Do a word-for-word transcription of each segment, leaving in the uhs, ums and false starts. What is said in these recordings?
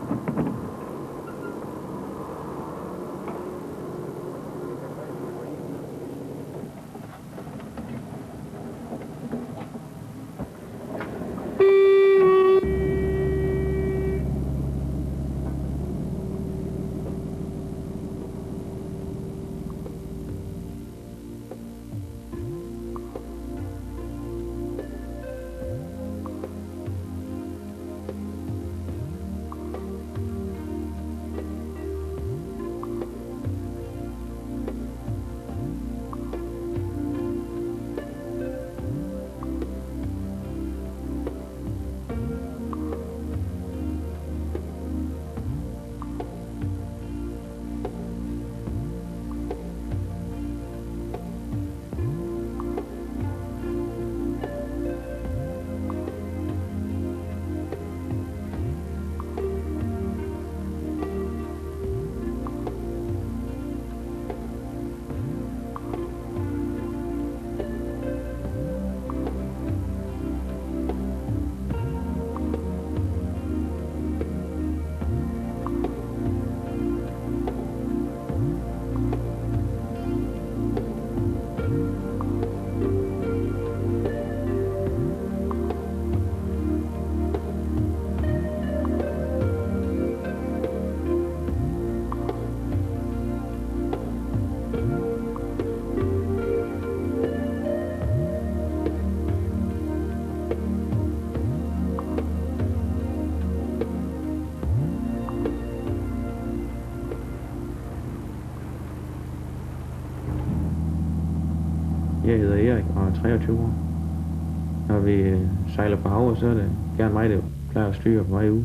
Jeg hedder Erik og er treogtyve år. Når vi sejler på havet, så er det gerne mig, der plejer at styre på vej ud.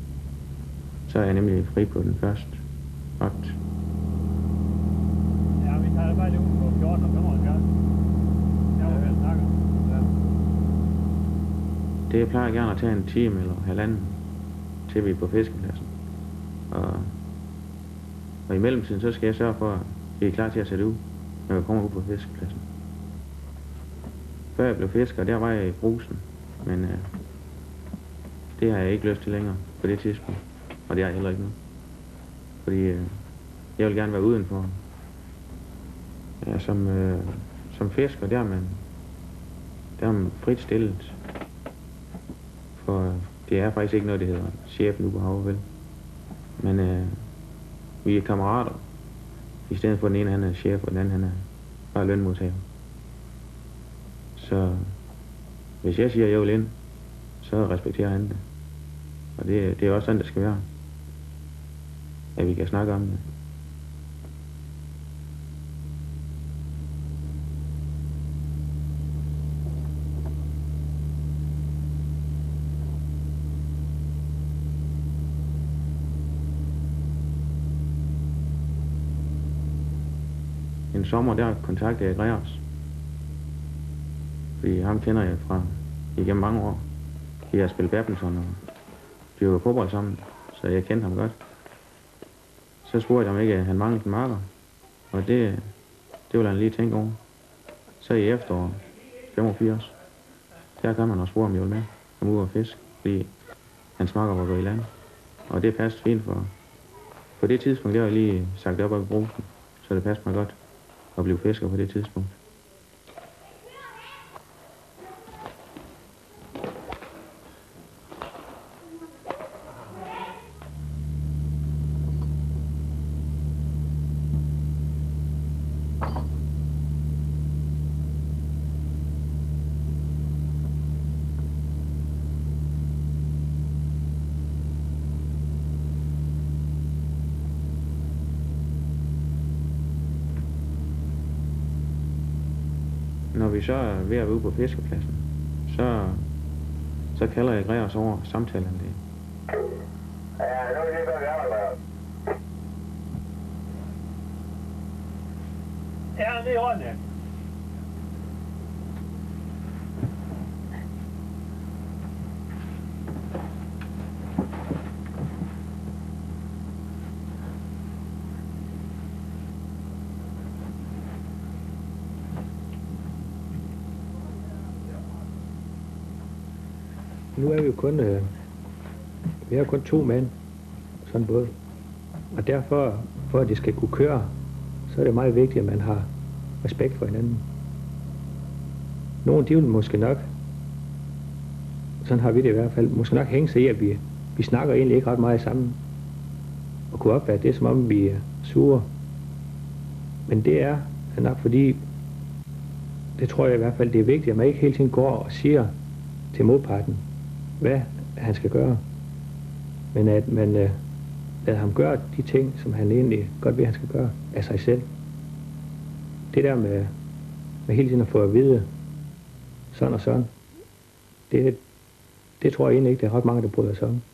Så er jeg nemlig fri på den første vagt. Ja, vi tager bare lige ud på fjorten og femoghalvfjerds. Jeg var vel snakker. Ja. Det jeg plejer gerne at tage en time eller halvanden, til vi er på fiskepladsen. Og, og i mellemtiden, så skal jeg sørge for, at vi er klar til at sætte ud, når vi kommer ud på fiskepladsen. Før jeg blev fisker, der var jeg i brusen, men øh, det har jeg ikke lyst til længere på det tidspunkt, og det har jeg heller ikke nu. Fordi øh, jeg vil gerne være udenfor. Ja, som, øh, som fisker, der er man, der er man frit stillet. For det er faktisk ikke noget, det hedder chefen ude på havet, vel. Men øh, vi er kammerater. I stedet for den ene, han er chef, og den anden, han er bare lønmodtager. Så hvis jeg siger, at jeg vil ind, så respekterer han det. Og det, det er også sådan, det skal være. At vi kan snakke om det. En sommer, der kontaktede jeg Greers. Fordi ham kender jeg fra igennem mange år. Vi har spillet badminton og dyrket fodbold sammen, så jeg kendte ham godt. Så spurgte jeg, om ikke han manglede en marker. Og det, det ville han lige tænke over. Så i efteråret femogfirs, der kan man også spurgte, om jeg ville med. Kom ud og fisk, fordi hans marker var gået i land. Og det passede fint for. På det tidspunkt, der var jeg lige sagt op af brusen, så det passede mig godt at blive fisker på det tidspunkt. Når vi så er ved at være ude på fiskepladsen, så, så kalder jeg Greers over samtalen det. Ja, nu er det, hvad vi arbejder. Ja, det er ordentligt. Nu er vi jo kun, øh, vi er kun to mænd, sådan en båd. Og derfor, for at det skal kunne køre, så er det meget vigtigt, at man har respekt for hinanden. Nogle, de vil måske nok, sådan har vi det i hvert fald, måske nok hænge sig i, at vi, vi snakker egentlig ikke ret meget sammen. Og kunne opfatte det, som om vi er sure. Men det er nok fordi, det tror jeg i hvert fald, det er vigtigt, at man ikke hele tiden går og siger til modparten, hvad han skal gøre. Men at man øh, lader ham gøre de ting, som han egentlig godt ved, han skal gøre af sig selv. Det der med, med hele tiden at få at vide, sådan og sådan, det, det tror jeg egentlig ikke, det er ret mange, der bryder sig om.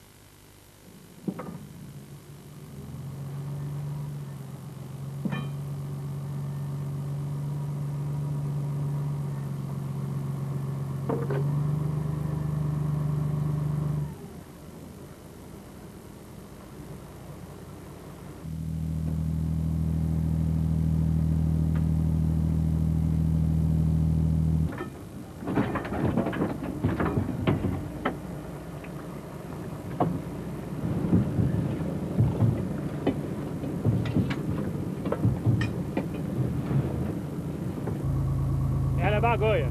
Ja, lad bare gå, ja.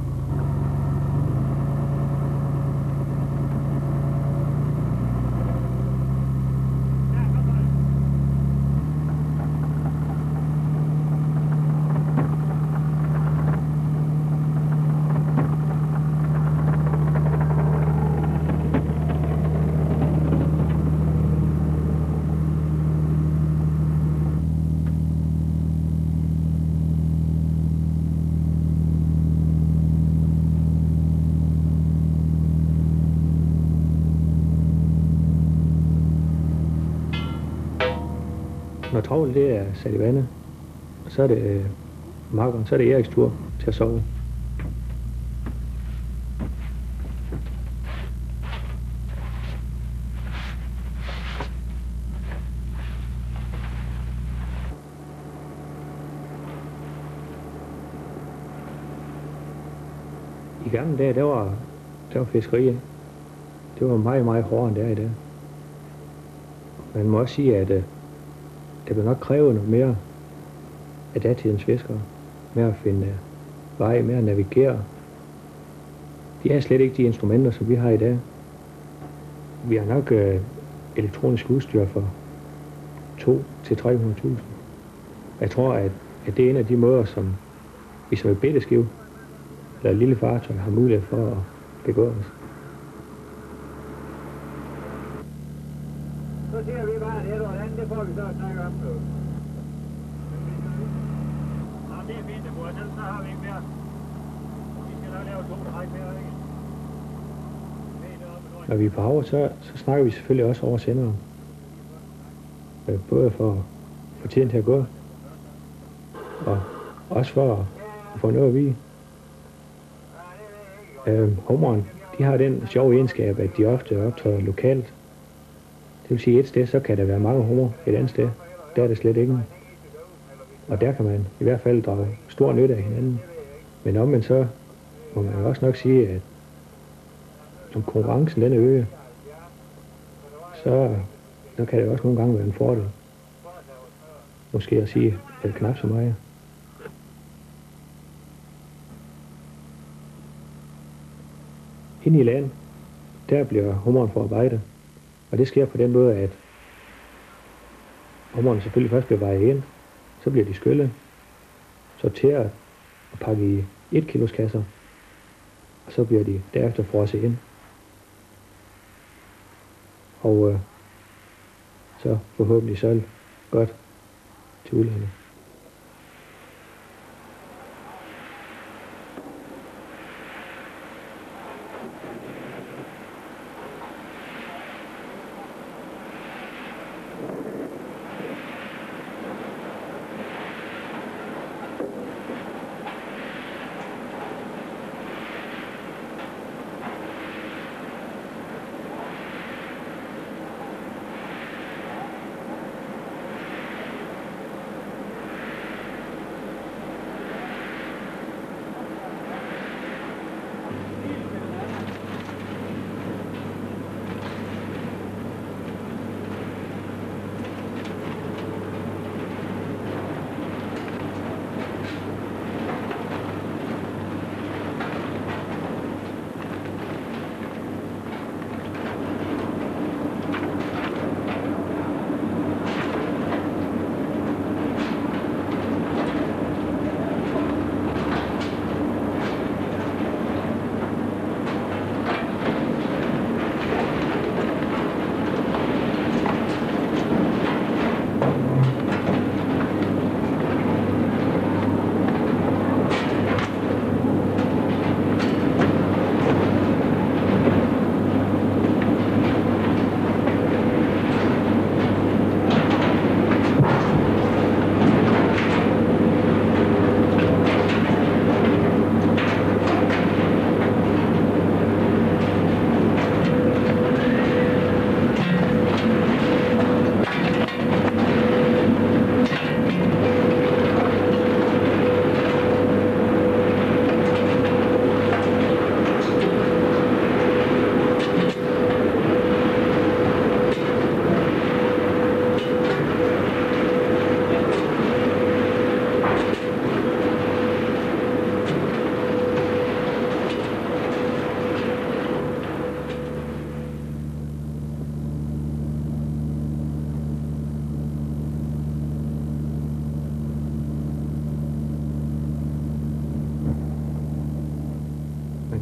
Når travlet det er sat i vandet, så er det øh, markeren, så er det Eriks tur til at sove. I gamle dage, der var, der var fiskeri. Det var meget, meget hårdere end det er i dag. Man må også sige, at øh, det vil nok kræve noget mere af datidens fiskere. Med at finde uh, vej, med at navigere. De er slet ikke de instrumenter, som vi har i dag. Vi har nok uh, elektronisk udstyr for to til tre hundrede tusind. Jeg tror, at, at det er en af de måder, som vi som et bætteskib eller et lille fartøj har mulighed for at begå os. Så siger vi bare, det er noget andet, det får vi så snakke om nu. Ja, det er fint, det må jeg. Så har vi ikke mere. Vi skal nok lave to træk mere, ikke? Når vi er på havet, så, så snakker vi selvfølgelig også over senderen. Både for at få tiden til at gå, og også for at få noget at vide. Øh, hummeren, de har den sjove egenskab, at de ofte optræder lokalt. Det vil sige, et sted, så kan der være mange hummer, et andet sted, der er det slet ingen. Og der kan man i hvert fald drage stor nytte af hinanden. Men omvendt så må man jo også nok sige, at som konkurrencen den er øget, så, så kan det også nogle gange være en fordel. Måske at sige, at det knap så meget. Inde i land, der bliver hummeren forarbejdet. Og det sker på den måde, at hummerne selvfølgelig først bliver vejet ind, så bliver de skyllet, sorteret og pakket i et kilos kasser, og så bliver de derefter frosset ind. Og øh, så forhåbentlig solgt godt til udlandet.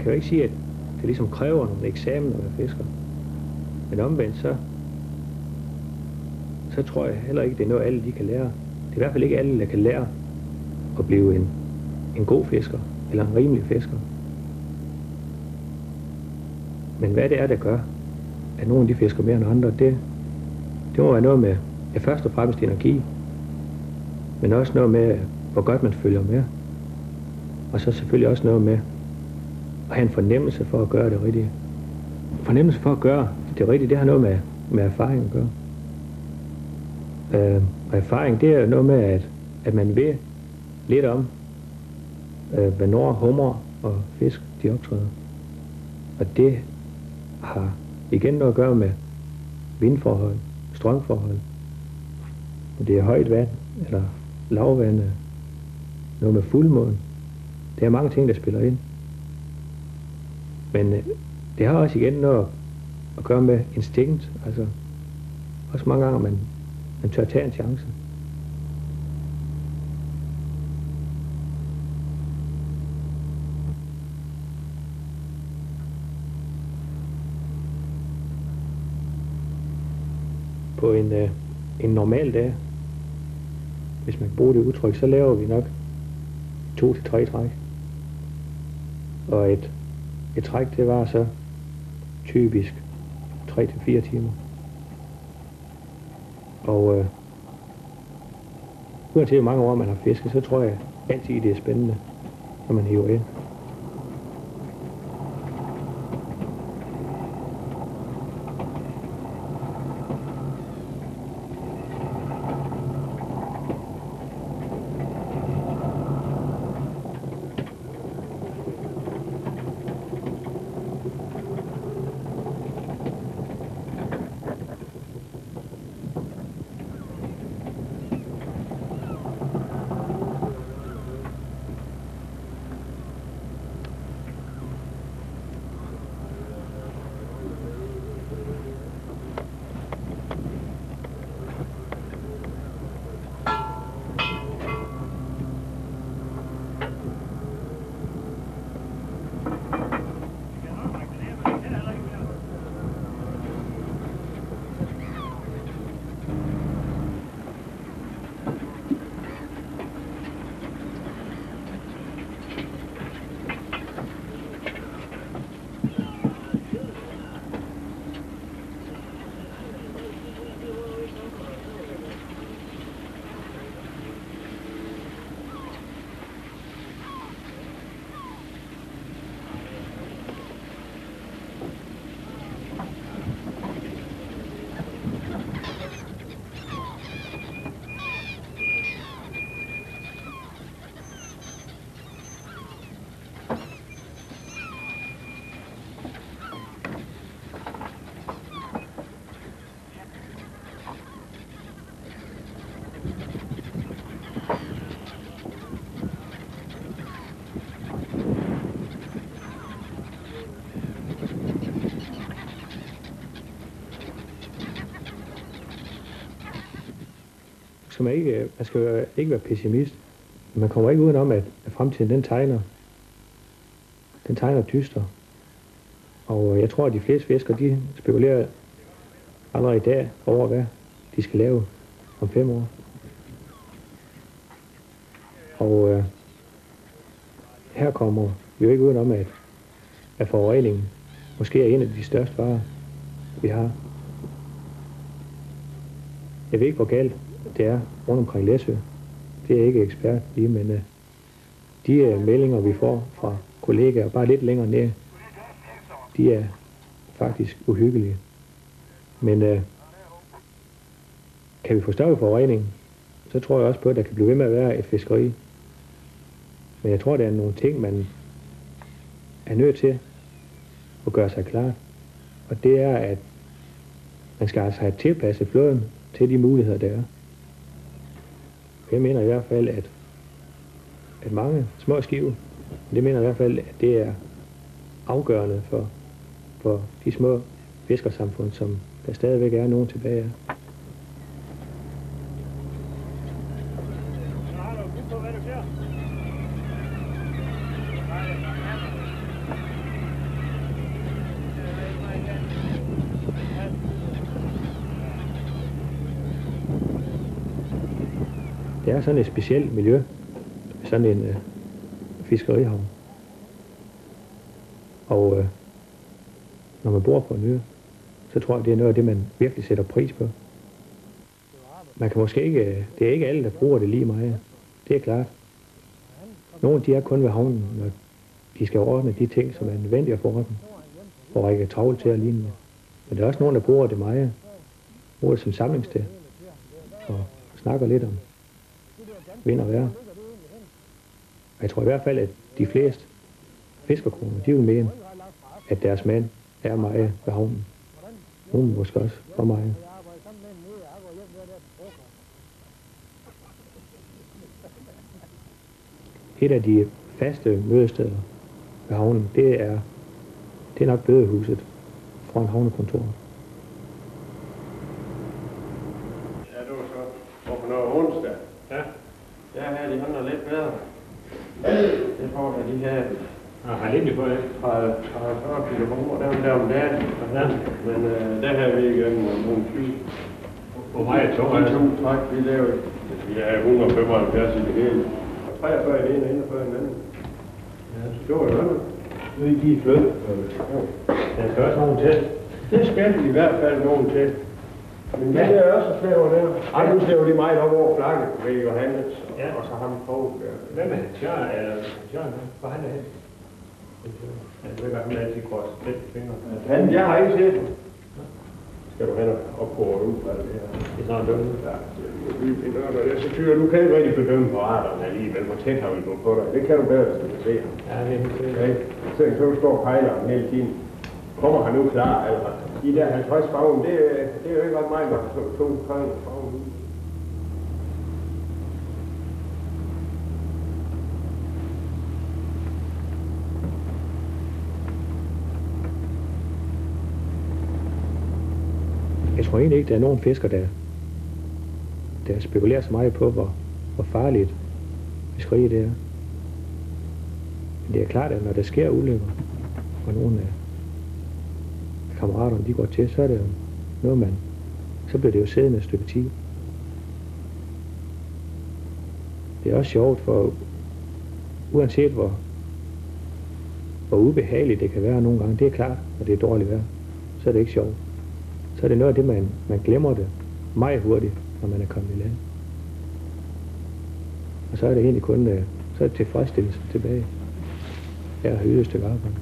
kan jo ikke sige, at det ligesom kræver nogle eksamener at være fisker. Men omvendt så, så tror jeg heller ikke, det er noget, alle de kan lære. Det er i hvert fald ikke alle, der kan lære at blive en, en god fisker, eller en rimelig fisker. Men hvad det er, der gør, at nogle af de fisker mere end andre, det, det må være noget med, ja, først og fremmest energi, men også noget med, hvor godt man følger med. Og så selvfølgelig også noget med at have en fornemmelse for at gøre det rigtige. Fornemmelse for at gøre det rigtige, det har noget med, med erfaring at gøre. Øh, og erfaring, det er noget med, at, at man ved lidt om, øh, hvornår hummer og fisk, de optræder. Og det har igen noget at gøre med vindforhold, strømforhold. Og det er højt vand, eller lavvand, noget med fuldmåne. Det er mange ting, der spiller ind. Men øh, det har også igen noget at gøre med instinkt. Altså, også mange gange, man, man tør tage en chance. På en, øh, en normal dag, hvis man kan bruge det udtryk, så laver vi nok to til tre træk. Og et, et træk, det var så typisk tre til fire timer. Og øh, uanset hvor mange år man har fisket, så tror jeg altid, det er spændende, når man hiver ind. skal man ikke, man skal ikke være pessimist. Man kommer ikke udenom, at fremtiden den tegner, den tegner dyster. Og jeg tror, at de fleste fiskere, de spekulerer allerede i dag over, hvad de skal lave om fem år. Og øh, her kommer vi jo ikke udenom, at, at forureningen måske er en af de største varer, vi har. Jeg ved ikke, hvor galt det er rundt omkring Læsø. Det er jeg ikke ekspert i, men uh, de uh, meldinger, vi får fra kollegaer bare lidt længere ned, de er faktisk uhyggelige. Men uh, kan vi få stoppet forureningen, så tror jeg også på, at der kan blive ved med at være et fiskeri. Men jeg tror, der er nogle ting, man er nødt til at gøre sig klart. Og det er, at man skal altså have tilpasset flåden til de muligheder, der er. Jeg mener i hvert fald, at, at mange små skive, det mener i hvert fald, at det er afgørende for, for de små fiskersamfund, som der stadigvæk er nogen tilbage af. det er sådan et specielt miljø, sådan en øh, fiskerihavn. Og øh, når man bor på en ø, så tror jeg, det er noget af det, man virkelig sætter pris på. Man kan måske ikke, det er ikke alle, der bruger det lige meget. Det er klart. Nogle de er kun ved havnen, når de skal ordne de ting, som er nødvendige for dem, for at ikke er travlt til at ligne. Men der er også nogen, der bruger det meget. Bruger det som samlingssted. Og snakker lidt om vind og vejr. Og jeg tror i hvert fald, at de fleste fiskerkoner, de vil mene, at deres mand er meget ved havnen. Nogle måske også for meget. Et af de faste mødesteder ved havnen, det er, det er nok bødehuset foran havnekontoret. Ja, det var så på noget onsdag. Ja. Ja, her de handler lidt bedre. Det får jeg de her Jeg har lidt på det. fra fyrre kilo hummer, der er der om dagen. Ja. Men øh, der har vi igennem nogle tyve. Hvor meget er to? De to træk, vi lavede. Vi har et hundrede og femoghalvfjerds i det hele. Og treogfyrre i det ene, og enogfyrre i den anden. Ja, så det var jo nu er I lige flyttet. Der skal også nogen til. Det skal de i hvert fald nogen til. Men ja. Det er også svæver der. Ej, nu slæver de meget op over flagget ved Johannes, Ja. og så ham på der. Hvem er Tjørn? Eller Tjørn? Hvor han er hen? Jeg ved godt, han altid går lidt fingre. Han, jeg har ikke set den. Skal du hen og prøve ud, hvad det er? Det er sådan dumt. Ja, det er det er så tyr. Du kan ikke rigtig bedømme på arterne alligevel. Hvor tæt har vi gået på dig? Det kan du bedre, hvis du kan se ham. Ja, det er helt sikkert. Okay? Så kan du stå og pejle ham hele tiden. Kommer han nu klar? Eller de der halvtreds farven, det, det er jo ikke ret meget, når to, to, tre farven ud. Jeg tror egentlig ikke, der er nogen fisker, der, der spekulerer så meget på, hvor, hvor farligt fiskeri det er. Men det er klart, at når der sker ulykker, og nogle af kammeraterne de går til, så er det jo noget, man... Så bliver det jo siddende et stykke tid. Det er også sjovt, for uanset hvor, hvor ubehageligt det kan være nogle gange, det er klart, når det er dårligt vejr, så er det ikke sjovt. Så er det noget af det, man, man glemmer det meget hurtigt, når man er kommet i land. Og så er det egentlig kun uh, så er det tilfredsstillelse tilbage. Jeg har ydet et stykke arbejde.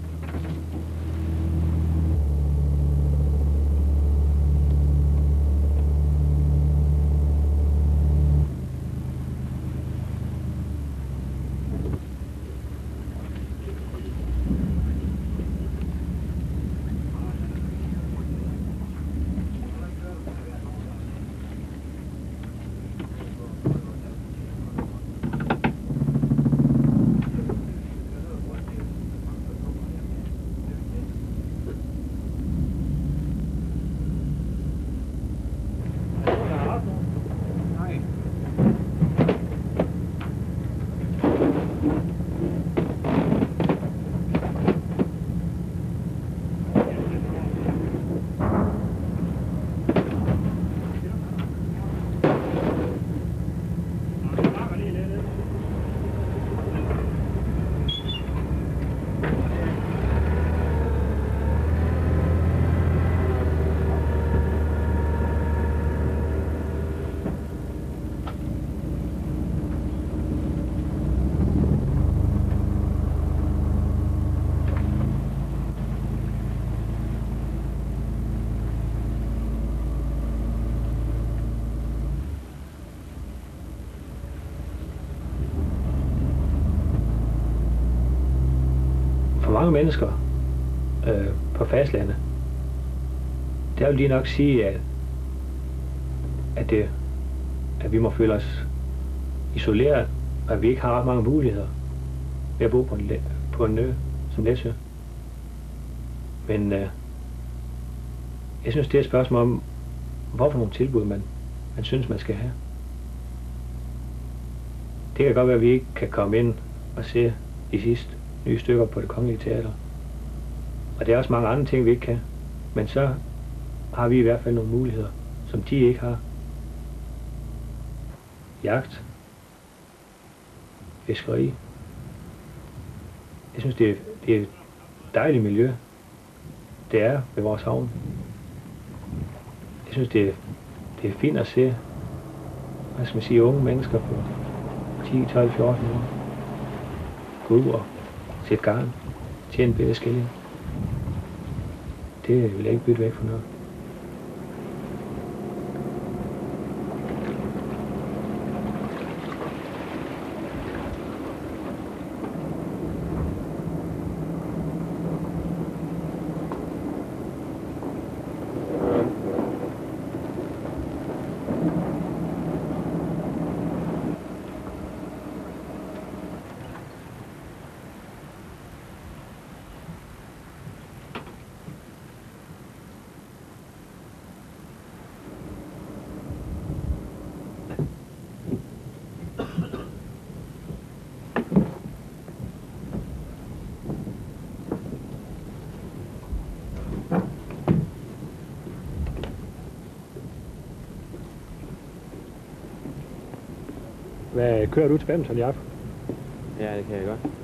For mange mennesker øh, på fastlandet, der vil de nok sige, at, at, det, at vi må føle os isoleret, og at vi ikke har ret mange muligheder ved at bo på en, på en ø som Læsø. Men øh, jeg synes, det er et spørgsmål om, hvorfor nogle tilbud man, man synes, man skal have. Det kan godt være, at vi ikke kan komme ind og se de sidste nye stykker på Det Kongelige Teater. Og der er også mange andre ting, vi ikke kan. Men så har vi i hvert fald nogle muligheder, som de ikke har. Jagt, fiskeri. Jeg synes, det er, det er et dejligt miljø. Det er ved vores havn. Jeg synes, det er, det er fint at se, hvad skal man sige, unge mennesker på ti, tolv, fjorten år gå ud og sætte garn, tjene en bedre skilling. Det vil jeg ikke bytte væk for noget. Hvad kører du til badminton i aften? Ja, det kan jeg godt.